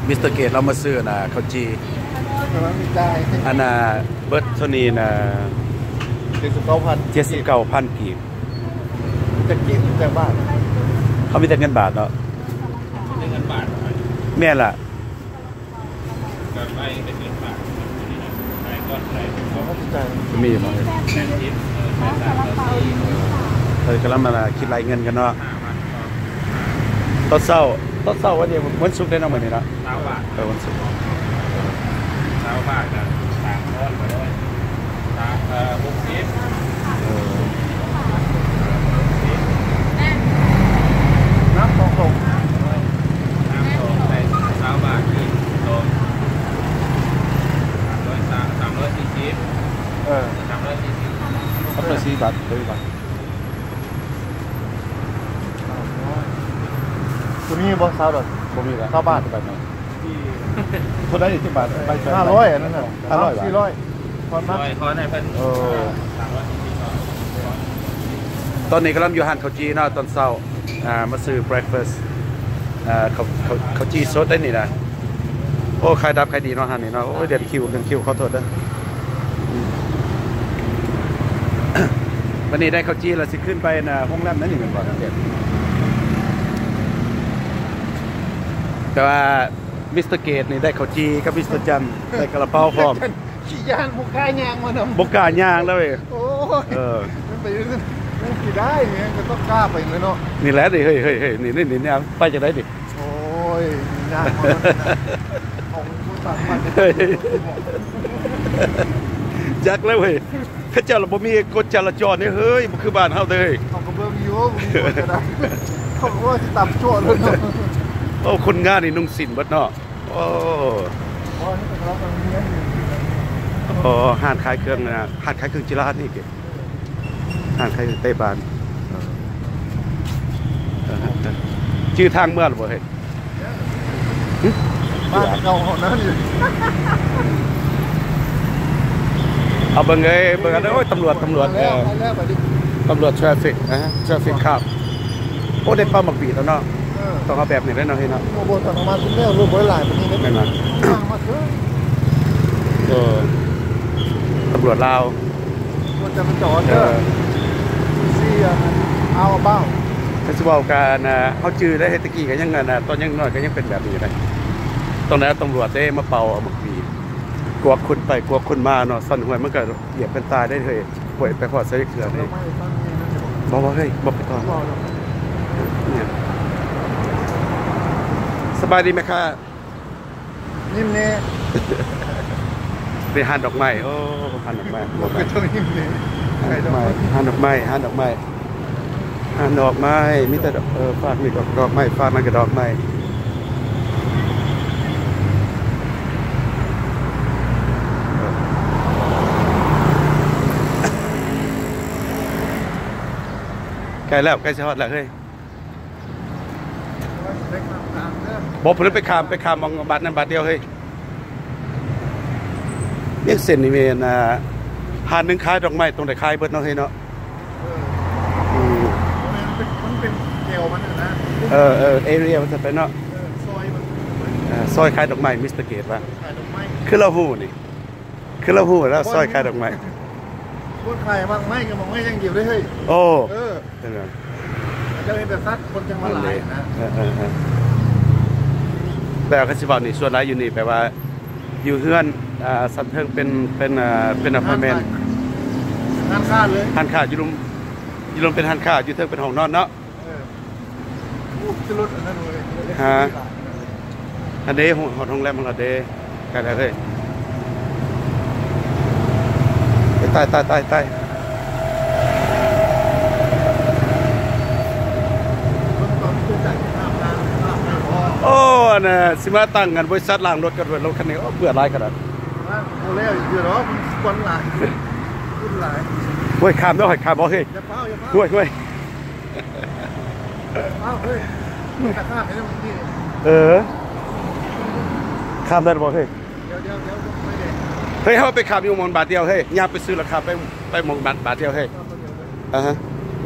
มิสเตอร์เกตเรามาซื้อนะข้าวจีอันน่ะเบิร์ตโทนีนะ79,000กีบจะกินจากบ้านเขามีแต่เงินบาทเนาะเงินบาทแม่ล่ะก็ไปเป็นเงินบาทใส่ก้อนใส่มีมั้งกำลังมาคิดรายเงินกันเนาะตอนเช้าวันเดียววันศุกร์ได้น้องเหมือนนี่นะ 20 บาทวันศุกร์ 20 บาทนะ3 ก้อนไปเลย60 น้ำตกใส่20 บาทที่ตรง340 340 บาทเลยบาทตัวนี้บอสซาวด์ผมมีแล้ว 20 บาทแบบไหนคนได้ที่บาทไป 500อันนั้นน่ะ400 คอนให้เพิ่นตอนนี้กำลังอยู่ห้างข้าวจีเนาะตอนเช้ามาซื้อ breakfast ข้าวจีสดได้นี่นะโอ้ขายดับขายดีเนาะห้างนี้เนาะโอ้เดือนคิวขอโทษนะวันนี้ได้ข้าวจีแล้วสิขึ้นไปนะห้องแรมนั่นนี่มันก่อนเด็ดแต่ว่ามิสเตอร์เกตนี่ได้ข้าวจีกับมิสเตอร์จันได้กระเป๋าพร้อมขี่ย่างบุกกายางมาเนาะบุกกายางแล้วเว้ยโอ้ยมันไปมันขี่ได้เนี่ยก็ต้องกล้าไปเลยเนาะนี่แหละดิเฮ้ยนี่ไปจะได้ดิโอ้ยยากมากของผู้สั่งมาจักแล้วเว้ยข้าเจ้าเราบ่มีกฎจราจรนี่เฮ้ยมันคือบ้านเฮาเด้อเขาก็เบิ่งอยู่เขาก็ว่าสิตามโจ้เลยเนาะโอ้คนงานนี่นุ่งสินเบิดเนาะโอ้ห้านขายเครื่องนะห้านขายเครื่องจิราชนี่เก๋ห้านขายเตบานชื่อทางเมื่อหรือเปล่าเฮ้ยบ้านเก่าของนั้นอยู่เอาเบิ่งเลยเบิ่งกันโอ้ยตำรวจทราฟิกทราฟิกครับโอ้ได้เป้าหมักปีแล้วเนาะต้องเอาแบบนี้ได้เนาะเฮ้ยเนาะโอ้โหตอนมาคุณแม่รูปไว้หลายแบบนี้ได้ไหมมาเถอะตำรวจลาวมันจะมาจอดเด้อซี่เอาเบ้าถ้าจะบอกการเขาจื้อได้เฮตกี้กันยังไงนะตอนยังน้อยก็ยังเป็นแบบนี้เลยตอนนั้นตำรวจได้มาเป่าเอาหมักปีกลัวคุณไปกลัวคุณมาเนาะสั่นหวยมันก็เหยียบเป็นตายได้เลยป่วยไปพอดใส่เกลือเลยบอกว่าเฮ้ยบอกไปก่อนเนี่ยสบายดีไหมคะนิ่มเน่เป็นหันดอกไม้โอ้หันดอกไม้ไม่ต้องนิ่มเน่หันดอกไม้มีแต่ฟาดมีดอกไม้ฟาดมันกับดอกไม้ใกล้แล้วใกล้จะฮอดแล้วเฮ้ยบอกเพื่อนไปขามมองบาทนั้นบาทเดียวเฮ้ยเรียกเส้นนี่เมนหาดนึงคายดอกไม้ตรงไหนคายเบิดเนาะเฮ้ยเนาะมันเป็นเกลียวมันนะเอเรียมันจะเป็นเนาะซอยคายดอกไม้มิสเตอร์เกตว่ะคือเราหูนี่คือเราหูแล้วซอยคายดอกไม้พูดใครบ้างไม่ก็มองไม่ยังเกี่ยวได้เฮ้ยโอ้จะเป็นแบบซัดคนจังหวัดไหนนะแปลว่าสิบอกนี่ส่วนไรอยู่นี่แปลว่าอยู่เฮือนสันเทิงเป็นอพาร์ตเมนต์ห้านค่าเลยห้านค่าอยู่ลมเป็นห้านค่าอยู่เทิงเป็นห้องนอนเนาะจะลดอันนั้นเลยฮะอันนี้หอดโรงแรมของเราเด้กันเลยตายโอ้เนี่ยสิมาตั้งกันบริษัทล้างรถกันรถคันนี้เบื่อไรกันอ่ะโอ้เล่เดี๋ยวมันควันหลายควันหลายเฮ้ยข้ามด้วยข้ามบ่เฮ้ยเฮ้ยจะข้ามไปได้เมื่อกี้ข้ามได้บ่เฮ้ยเดี๋ยวไม่ได้เฮ้ยเขาไปข้ามอยู่มองบาทเดียวเฮ้ยย่าไปซื้อราคาไปมองบาทเดียวเฮ้ยฮะ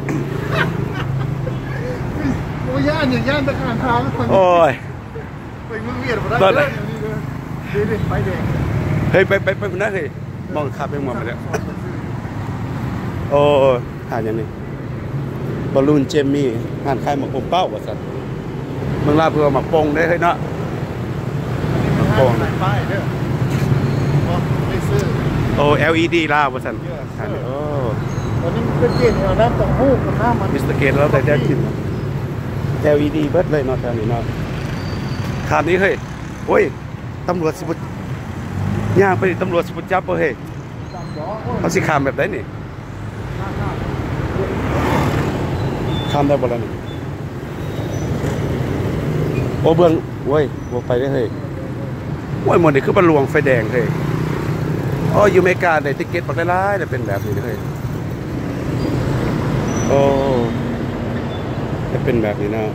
โอ้ย่านตะการทางโอ้ยไปมึงเวียนมาได้เลยนี่ไปแดงเฮ้ยไปพุ่นนะเฮ้ยมองขับไปมองมาแล้วโอ้หาอย่างนี้บอลลูนเจมมี่หานคายหมกอมเป้าว่าสัตว์เมืองลาเพื่อมาปงได้เฮ้ยเนาะมาปงป้ายเด้อไม่ซื้อโอ้ LED ลาวว่าสัตว์อันนี้โอ้ตอนนี้มันเป็นเกณฑ์เอาน้ำต้องหู้กับน้ำมันมิสเตอร์เกตแล้วแต่ได้กิน LED เบิดเลยเนาะแถวนี้เนาะคราวนี้เฮ้ยโอ้ยตำรวจสิบุย่างไปตำรวจสิบุจับเฮ้ยเขาสิขามแบบไหนนี่ขามได้บ่ล่ะนี่โอ้เบื้องโว้ยบ่ไปได้เฮ้ยโอ้ยหมดนี่คือบันลวงไฟแดงเฮ้ยอ๋ออยู่อเมริกาได้ติ๊กเก็ตบักหลายๆได้เป็นแบบนี้เฮ้ยโอ้ได้เป็นแบบนี้เนาะ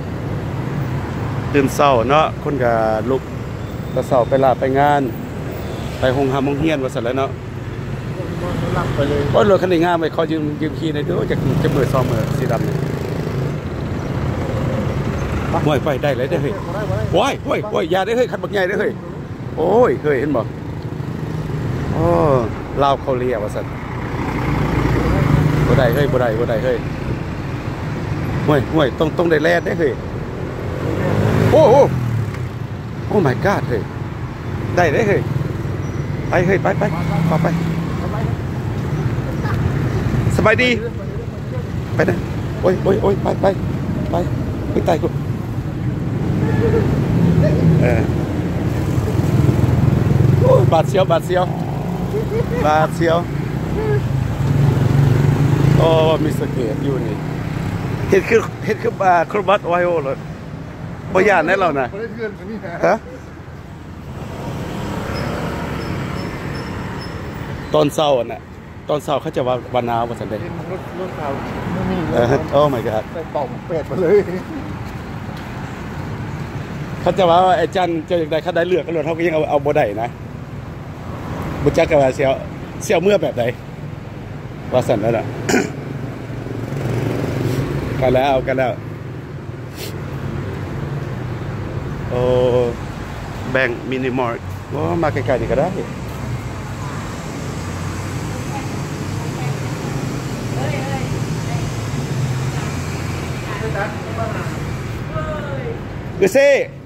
ตื่นเช้าเนาะคนก็ลุกแตะเช้าไปลาไปงานไปโรงหำโรงเรียนว่าซั่นแหล้วเนาะหลับไปเลยโอ้ยรถคันนี้งามไปเขายืมขี่ในเด้อจะมือ2มือสีดำนี่ห่วยไปได้เลยเด้อเฮ้ยโอ้ยอย่าได้เฮ้ยคันบักใหญ่เด้อเฮ้ยโอ้ยเฮ้ยเห็นบ่โอ้ลาวเขาเรียกว่าซั่นบ่ได้เฮ้ยบ่ได้เฮ้ยห่วยต้องได้แลดได้เฮ้ยโอ้ my god เฮ้ยได้เด้อเฮ้ยไปเฮ้ยไปต่อไปสบายดีไปนะโอ้ยไปตายกูโอ้ยบาดเสียวโอ้มีสเกตอยู่นี่เห็ดคือครบัตไวโอเลยบ่ย่านได้เรานะไม่ได้เพื่อนนี่นะฮะตอนเช้าน่ะตอนเช้าเขาจะวันหนาวว่าซั่นเด้รถเขาไม่มีโอ้ my god ใส่ต่อมเป็ดมาเลยเขาจะว่าไอ้จันเจ้าอย่างใดเขาได้เลือกก็เลยเขาก็ยังเอาบ่ได้นะบุจักกับว่าเสียวเมื่อแบบใดว่าสั่นแล้วล่ะ กันแล้วโอ้แบ่งมินิมาร์ทโอ้มาไกลๆนี่ก็ได้เอเซ่